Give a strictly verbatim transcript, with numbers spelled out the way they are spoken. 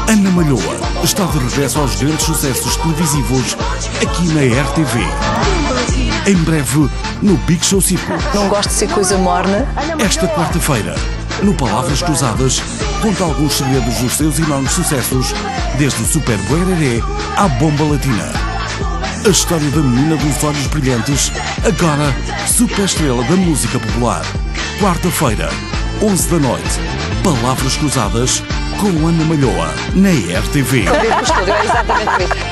Ana Malhoa está de regresso aos grandes sucessos televisivos aqui na R T V. Em breve, no Big Show Circuit. Não gosto de ser coisa morna. Esta quarta-feira, no Palavras Cruzadas, conta alguns segredos dos seus enormes sucessos, desde o Super Buereré à Bomba Latina. A história da menina dos olhos brilhantes, agora super estrela da música popular. Quarta-feira, onze da noite, Palavras Cruzadas com Ana Malhoa, na R T V. É exatamente isso.